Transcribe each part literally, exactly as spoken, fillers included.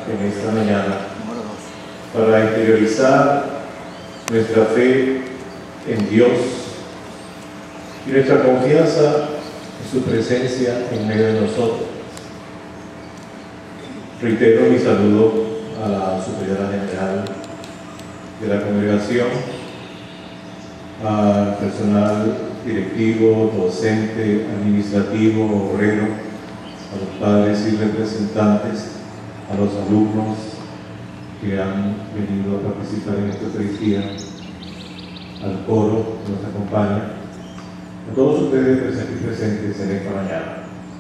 en esta mañana para interiorizar nuestra fe en Dios y nuestra confianza en su presencia en medio de nosotros. Reitero mi saludo a la Superiora General de la Congregación, al personal directivo, docente, administrativo, obrero, a los padres y representantes, a los alumnos que han venido a participar en esta Eucaristía, al coro que nos acompaña, a todos ustedes aquí presentes en esta mañana.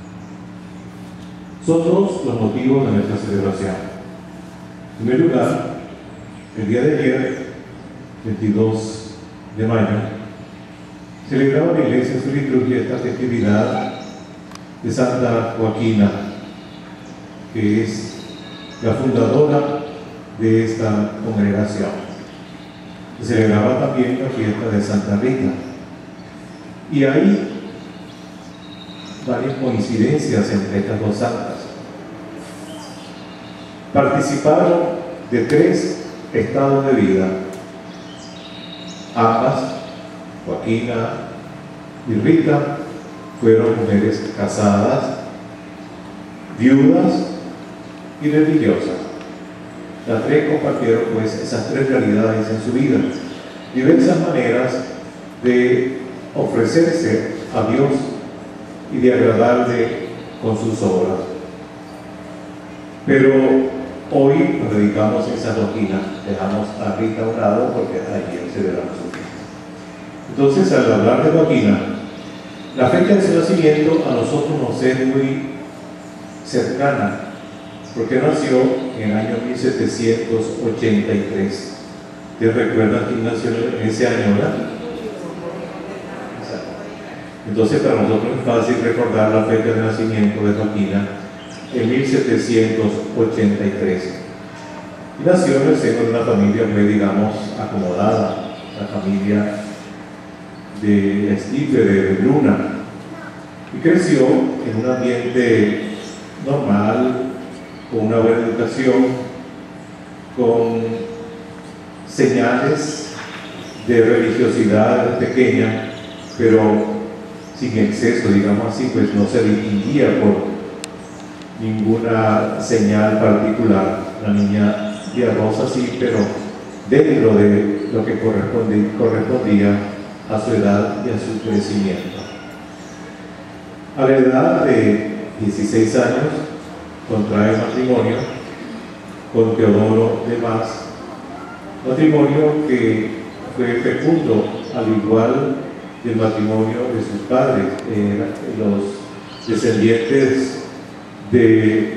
Son dos los motivos de nuestra celebración. En primer lugar, el día de ayer, veintidós de mayo, celebraba la Iglesia en su liturgia esta festividad de Santa Joaquina, que es la fundadora de esta congregación. Se celebraba también la fiesta de Santa Rita. Y hay varias coincidencias entre estas dos santas. Participaron de tres estados de vida. Ambas, Joaquina y Rita, fueron mujeres casadas, viudas y religiosas. Las tres compartieron pues esas tres realidades en su vida, diversas maneras de ofrecerse a Dios y de agradarle con sus obras. Pero hoy nos dedicamos a San Joaquina, dejamos a Rita a un lado porque ayer celebramos su fiesta. Entonces, al hablar de Joaquina, la fecha de su nacimiento a nosotros nos es muy cercana, porque nació en el año mil setecientos ochenta y tres. ¿Ustedes recuerdan quién nació en ese año, verdad? Entonces, para nosotros es fácil recordar la fecha de nacimiento de Joaquina en mil setecientos ochenta y tres. Y nació en el seno de una familia muy, digamos, acomodada, la familia de Esquife de Luna, y creció en un ambiente normal, con una buena educación, con señales de religiosidad pequeña, pero sin exceso, digamos así, pues no se distinguía por ninguna señal particular. La niña piadosa sí, pero dentro de lo que correspondía, correspondía a su edad y a su crecimiento. A la edad de dieciséis años, contrae matrimonio con Teodoro de Mas, matrimonio que fue fecundo, al igual del matrimonio de sus padres. Eh, los descendientes de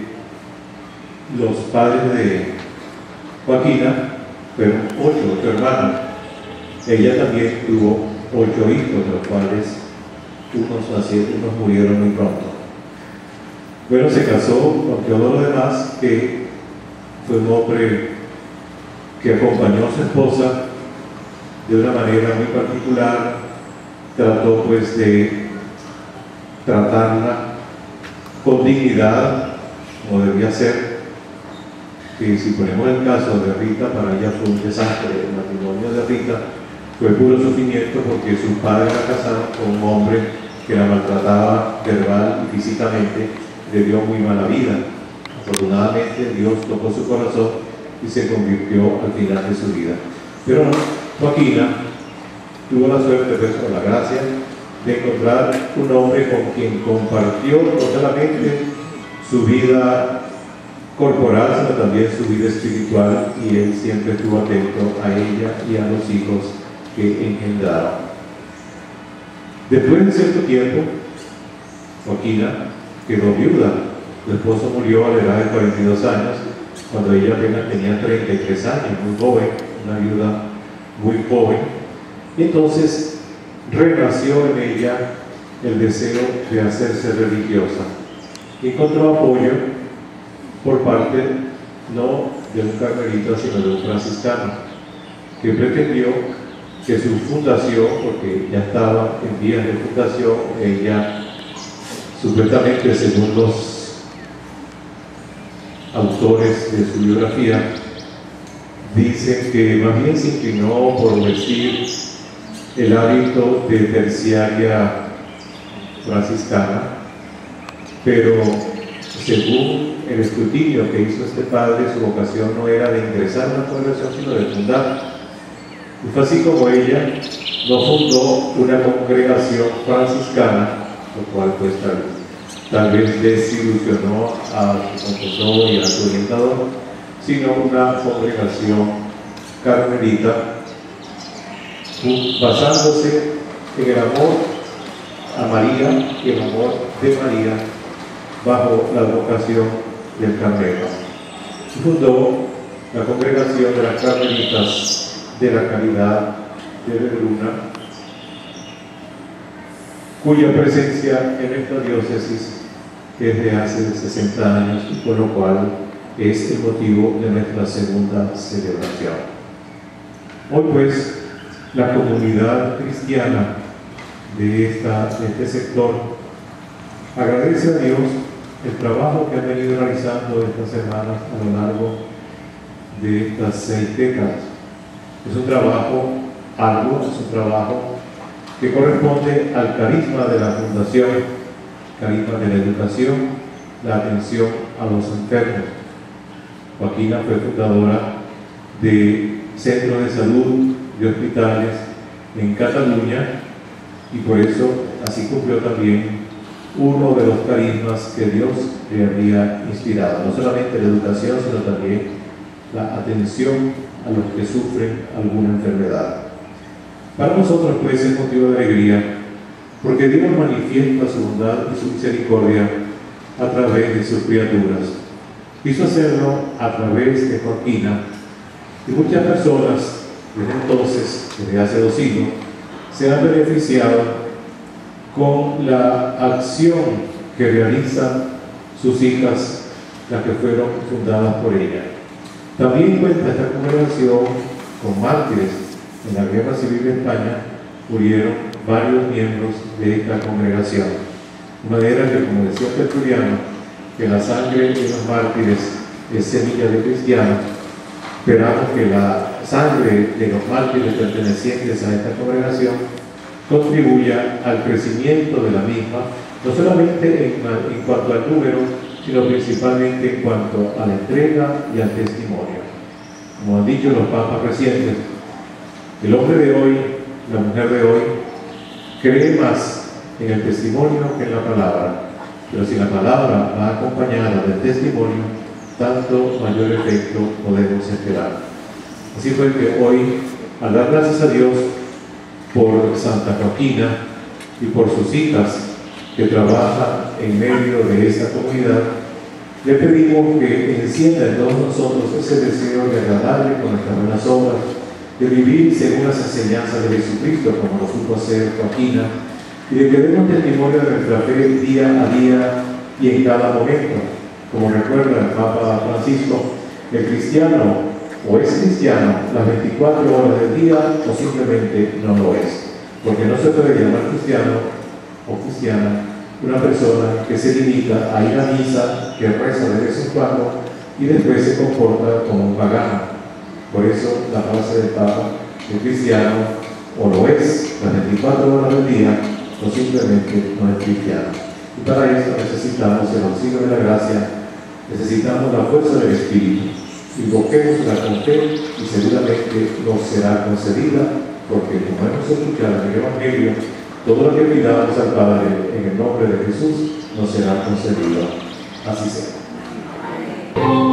los padres de Joaquina fueron ocho, ocho hermanos. Ella también tuvo ocho hijos, de los cuales unos nacieron, unos murieron muy pronto. Bueno, se casó con Teodoro de Mas, que fue un hombre que acompañó a su esposa de una manera muy particular. Trató pues de tratarla con dignidad, como debía ser, que si ponemos el caso de Rita, para ella fue un desastre. El matrimonio de Rita fue puro sufrimiento porque sus padres la casaron con un hombre que la maltrataba verbal y físicamente, le dio muy mala vida. Afortunadamente Dios tocó su corazón y se convirtió al final de su vida. Pero Joaquina tuvo la suerte, pues, por la gracia, de encontrar un hombre con quien compartió no solamente su vida corporal, sino también su vida espiritual, y él siempre estuvo atento a ella y a los hijos que engendraron. Después de cierto tiempo, Joaquina quedó viuda. Su esposo murió a la edad de cuarenta y dos años, cuando ella apenas tenía treinta y tres años, muy joven, una viuda muy joven. Y entonces renació en ella el deseo de hacerse religiosa. Y encontró apoyo por parte no de un carmelita, sino de un franciscano, que pretendió que su fundación, porque ya estaba en vías de fundación, ella supuestamente, según los autores de su biografía dicen que más bien se inclinó por vestir el hábito de terciaria franciscana, pero según el escrutinio que hizo este padre, su vocación no era de ingresar a una congregación, sino de fundar. Y fue así como ella no fundó una congregación franciscana, lo cual pues tal, tal vez desilusionó a su confesor y a su orientador, sino una congregación carmelita basándose en el amor a María y el amor de María bajo la vocación del Carmelo. Fundó la congregación de las Carmelitas de la Caridad de Vedruna, cuya presencia en esta diócesis es de hace sesenta años y por lo cual es el motivo de nuestra segunda celebración. Hoy pues la comunidad cristiana de, esta, de este sector agradece a Dios el trabajo que han venido realizando estas hermanas a lo largo de estas seis décadas. Es un trabajo arduo, es un trabajo que corresponde al carisma de la fundación, carisma de la educación, la atención a los enfermos. Joaquina fue fundadora de centros de salud, de hospitales en Cataluña, y por eso así cumplió también uno de los carismas que Dios le había inspirado, no solamente la educación, sino también la atención a los que sufren alguna enfermedad. Para nosotros puede ser motivo de alegría, porque Dios manifiesta su bondad y su misericordia a través de sus criaturas. Quiso hacerlo a través de Joaquina, y muchas personas desde entonces, desde hace dos siglos, se han beneficiado con la acción que realizan sus hijas, las que fueron fundadas por ella. También cuenta esta congregación con mártires. En la Guerra Civil de España murieron varios miembros de esta congregación. De manera que, como decía Tertuliano, que la sangre de los mártires es semilla de cristianos, esperamos que la sangre de los mártires pertenecientes a esta congregación contribuya al crecimiento de la misma, no solamente en, en cuanto al número, sino principalmente en cuanto a la entrega y al testimonio. Como han dicho los papas recientes, el hombre de hoy, la mujer de hoy, cree más en el testimonio que en la palabra, pero si la palabra va acompañada del testimonio, tanto mayor efecto podemos esperar. Así fue que hoy, al dar gracias a Dios por Santa Joaquina y por sus hijas que trabajan en medio de esta comunidad, le pedimos que encienda en todos nosotros ese deseo de agradarle con nuestras buenas obras, de vivir según las enseñanzas de Jesucristo, como lo supo hacer Joaquina, y de que demos testimonio de nuestra fe día a día y en cada momento. Como recuerda el Papa Francisco, el cristiano o es cristiano las veinticuatro horas del día o simplemente no lo es, porque no se puede llamar cristiano o cristiana una persona que se limita a ir a misa, que reza de vez en cuando y después se comporta como un pagano. Por eso la frase del Papa, el cristiano o lo es las veinticuatro horas del día o simplemente no es cristiano. Y para eso necesitamos el auxilio de la gracia, necesitamos la fuerza del Espíritu. Invoquémosla con fe y seguramente nos será concedida, porque como hemos escuchado en el Evangelio, todo lo que pidamos al Padre en el nombre de Jesús nos será concedido. Así sea.